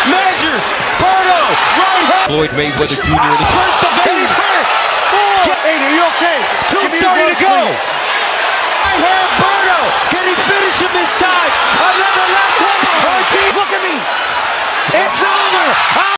measures. Berto, right hand. Floyd Mayweather Jr. in his first event. He's hurt. 4. Hey, are you okay? 2:30 to go.